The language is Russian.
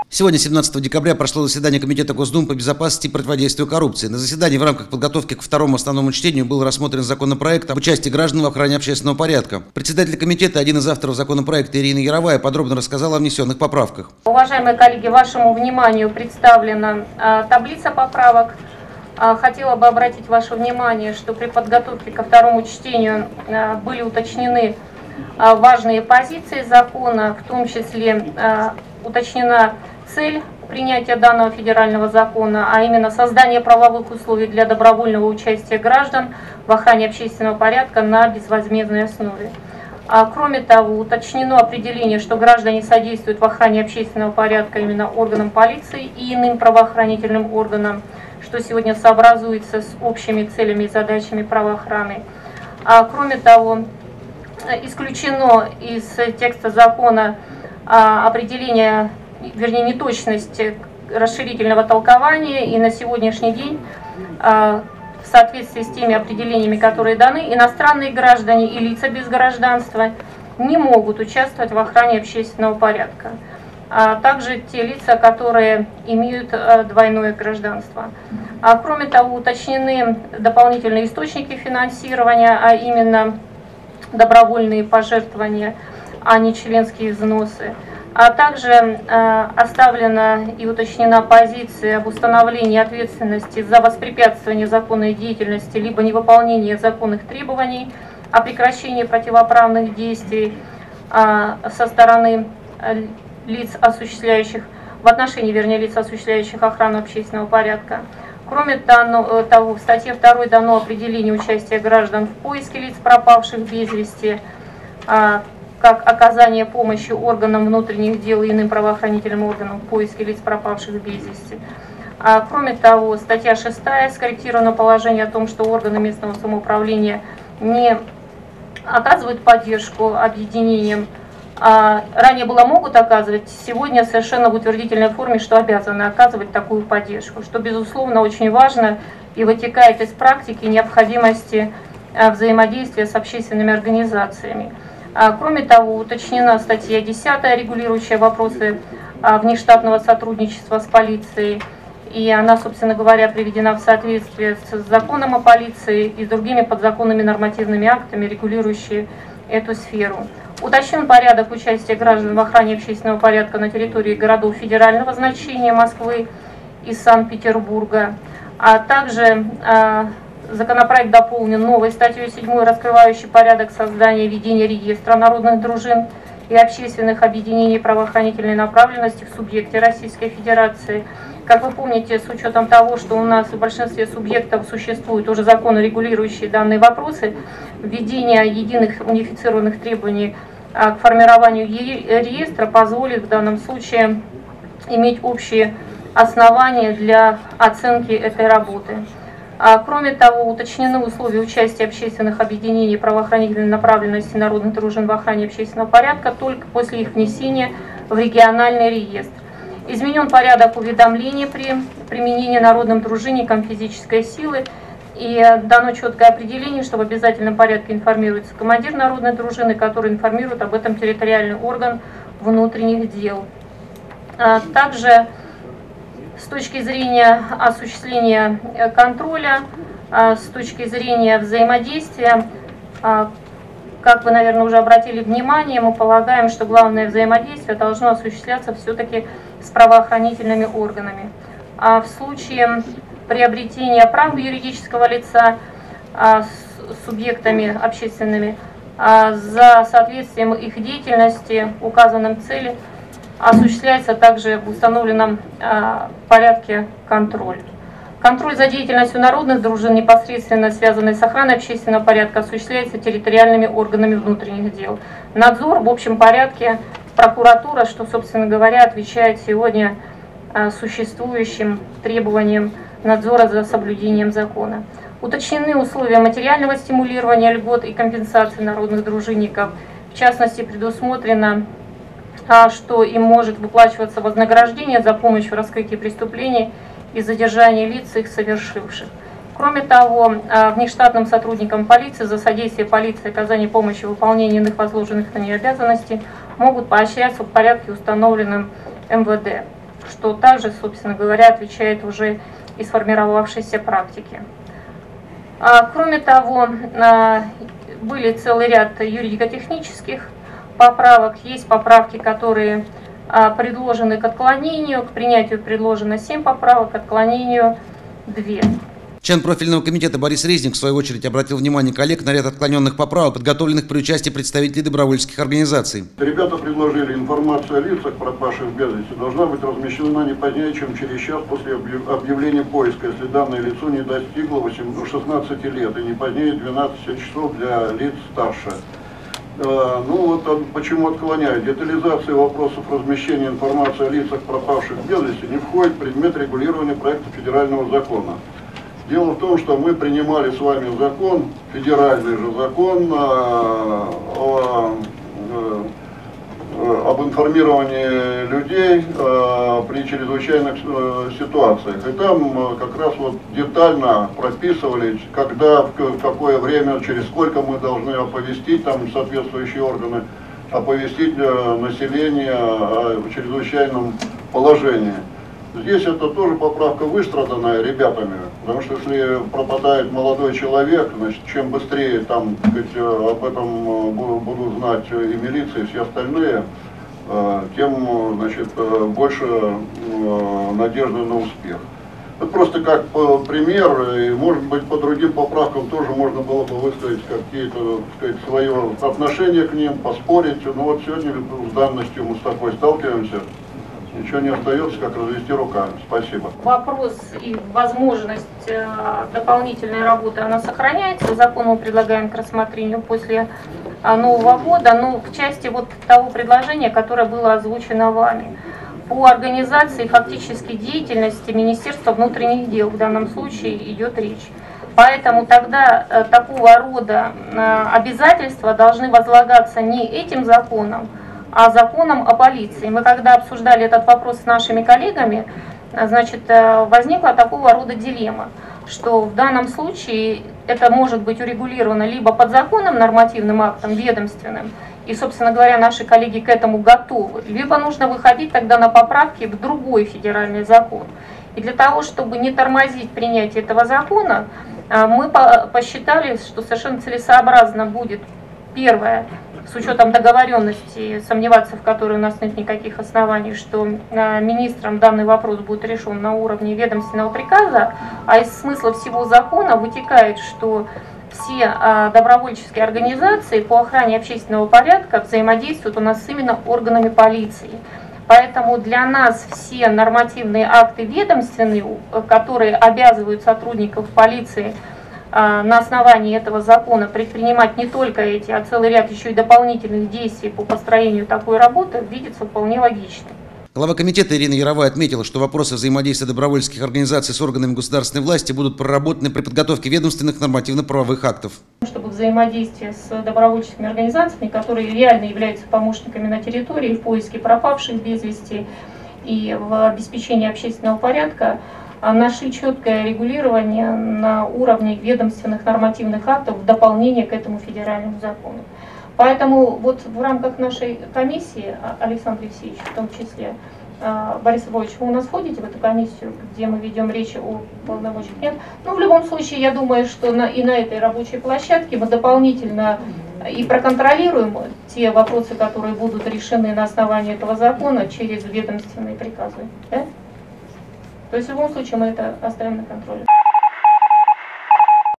Сегодня, 17 декабря, прошло заседание Комитета Госдумы по безопасности и противодействию коррупции. На заседании в рамках подготовки к второму основному чтению был рассмотрен законопроект об участии граждан в охране общественного порядка. Председатель комитета, один из авторов законопроекта Ирина Яровая, подробно рассказала о внесенных поправках. Уважаемые коллеги, вашему вниманию представлена таблица поправок. Хотела бы обратить ваше внимание, что при подготовке ко второму чтению были уточнены важные позиции закона, в том числе уточнена цель принятия данного федерального закона, а именно создание правовых условий для добровольного участия граждан в охране общественного порядка на безвозмездной основе. Кроме того, уточнено определение, что граждане содействуют в охране общественного порядка именно органам полиции и иным правоохранительным органам, что сегодня сообразуется с общими целями и задачами правоохраны. Кроме того, исключено из текста закона определение, вернее, неточность расширительного толкования, и на сегодняшний день в соответствии с теми определениями, которые даны, иностранные граждане и лица без гражданства не могут участвовать в охране общественного порядка, а также те лица, которые имеют двойное гражданство. Кроме того, уточнены дополнительные источники финансирования, а именно добровольные пожертвования, а не членские взносы. А также оставлена и уточнена позиция об установлении ответственности за воспрепятствование законной деятельности либо невыполнение законных требований о прекращении противоправных действий со стороны лиц, осуществляющих, в отношении, вернее, лиц, осуществляющих охрану общественного порядка. Кроме того, в статье 2 дано определение участия граждан в поиске лиц, пропавших без вести, как оказание помощи органам внутренних дел и иным правоохранительным органам в поиске лиц, пропавших без вести. Кроме того, статья 6 скорректировано положение о том, что органы местного самоуправления не оказывают поддержку объединениям. Ранее было могут оказывать, сегодня совершенно в утвердительной форме, что обязаны оказывать такую поддержку, что, безусловно, очень важно и вытекает из практики необходимости взаимодействия с общественными организациями. Кроме того, уточнена статья 10, регулирующая вопросы внештатного сотрудничества с полицией, и она, собственно говоря, приведена в соответствие с законом о полиции и с другими подзаконными нормативными актами, регулирующими эту сферу. Уточнен порядок участия граждан в охране общественного порядка на территории городов федерального значения Москвы и Санкт-Петербурга, а также законопроект дополнен новой статьей 7, раскрывающей порядок создания и ведения реестра народных дружин и общественных объединений правоохранительной направленности в субъекте Российской Федерации. Как вы помните, с учетом того, что у нас в большинстве субъектов существуют уже законы, регулирующие данные вопросы, введение единых унифицированных требований к формированию реестра позволит в данном случае иметь общие основания для оценки этой работы. Кроме того, уточнены условия участия общественных объединений правоохранительной направленности народных дружин в охране общественного порядка только после их внесения в региональный реестр. Изменен порядок уведомления при применении народным дружинникам физической силы, и дано четкое определение, что в обязательном порядке информируется командир народной дружины, который информирует об этом территориальный орган внутренних дел. Также с точки зрения осуществления контроля, с точки зрения взаимодействия, как вы, наверное, уже обратили внимание, мы полагаем, что главное взаимодействие должно осуществляться все-таки с правоохранительными органами. А в случае приобретения прав юридического лица субъектами общественными за соответствием их деятельности указанным целям осуществляется также в установленном порядке контроль. Контроль за деятельностью народных дружин, непосредственно связанный с охраной общественного порядка, осуществляется территориальными органами внутренних дел. Надзор в общем порядке прокуратура, что, собственно говоря, отвечает сегодня существующим требованиям надзора за соблюдением закона. Уточнены условия материального стимулирования льгот и компенсации народных дружинников. В частности, предусмотрено, что им может выплачиваться вознаграждение за помощь в раскрытии преступлений и задержании лиц, их совершивших. Кроме того, внештатным сотрудникам полиции за содействие полиции оказание помощи в выполнении иных возложенных на нее обязанностей могут поощряться в порядке, установленным МВД. что также, собственно говоря, отвечает уже и сформировавшейся практике. Кроме того, были целый ряд юридико-технических поправок. Есть поправки, которые предложены к отклонению. К принятию предложено 7 поправок, к отклонению 2. Член профильного комитета Борис Резник, в свою очередь, обратил внимание коллег на ряд отклоненных поправок, подготовленных при участии представителей добровольческих организаций. Ребята предложили: информация о лицах, пропавших без вести, должна быть размещена не позднее, чем через час после объявления поиска, если данное лицо не достигло 16 лет, и не позднее 12 часов для лиц старше. Ну вот почему отклоняют. Детализация вопросов размещения информации о лицах, пропавших без вести, не входит в предмет регулирования проекта федерального закона. Дело в том, что мы принимали с вами закон, федеральный же закон об информировании людей при чрезвычайных ситуациях. И там как раз вот детально прописывали, когда, в какое время, через сколько мы должны оповестить, там соответствующие органы, оповестить население о чрезвычайном положении. Здесь это тоже поправка выстраданная ребятами, потому что если пропадает молодой человек, значит, чем быстрее там, так сказать, об этом будут знать и милиция, и все остальные, тем, значит, больше надежды на успех. Это просто как пример, и может быть по другим поправкам тоже можно было бы высказать какие-то, так сказать, свое отношение к ним, поспорить. Но вот сегодня с данностью мы с такой сталкиваемся. Ничего не остается, как развести руками. Спасибо. Вопрос и возможность дополнительной работы, она сохраняется. Закон мы предлагаем к рассмотрению после Нового года, но в части вот того предложения, которое было озвучено вами. По организации фактически деятельности Министерства внутренних дел в данном случае идет речь. Поэтому тогда такого рода обязательства должны возлагаться не этим законом, а законом о полиции. Мы когда обсуждали этот вопрос с нашими коллегами, значит, возникла такого рода дилемма, что в данном случае это может быть урегулировано либо подзаконным нормативным актом ведомственным, и, собственно говоря, наши коллеги к этому готовы, либо нужно выходить тогда на поправки в другой федеральный закон. И для того, чтобы не тормозить принятие этого закона, мы посчитали, что совершенно целесообразно будет, первое, с учетом договоренности, сомневаться в которой у нас нет никаких оснований, что министром данный вопрос будет решен на уровне ведомственного приказа, а из смысла всего закона вытекает, что все добровольческие организации по охране общественного порядка взаимодействуют у нас именно органами полиции. Поэтому для нас все нормативные акты ведомственные, которые обязывают сотрудников полиции на основании этого закона предпринимать не только эти, а целый ряд еще и дополнительных действий по построению такой работы, видится вполне логичным. Глава комитета Ирина Яровая отметила, что вопросы взаимодействия добровольческих организаций с органами государственной власти будут проработаны при подготовке ведомственных нормативно-правовых актов. Чтобы взаимодействие с добровольческими организациями, которые реально являются помощниками на территории в поиске пропавших без вести и в обеспечении общественного порядка, нашли четкое регулирование на уровне ведомственных нормативных актов в дополнение к этому федеральному закону. Поэтому вот в рамках нашей комиссии, Александр Алексеевич в том числе, Борис Иванович, вы у нас входите в эту комиссию, где мы ведем речь о полномочиях? Нет? Ну, в любом случае, я думаю, что и на этой рабочей площадке мы дополнительно и проконтролируем те вопросы, которые будут решены на основании этого закона через ведомственные приказы. Да? То есть в любом случае мы это оставим на контроле.